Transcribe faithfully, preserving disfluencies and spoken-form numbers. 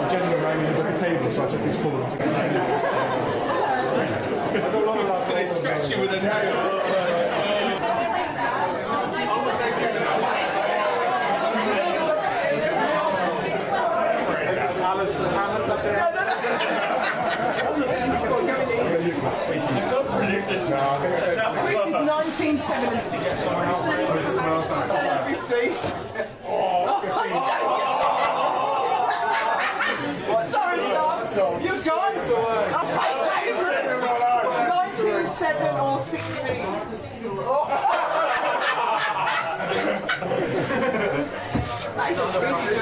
gentleman rang me at the table, so I took his call. I got a lot of love. They scratch you with a nail. Alison Hammond, that's it. No, no, no. This is nineteen seventy-six. fifty. Sorry, Tom. You guys are. nineteen seven or sixteen. That's a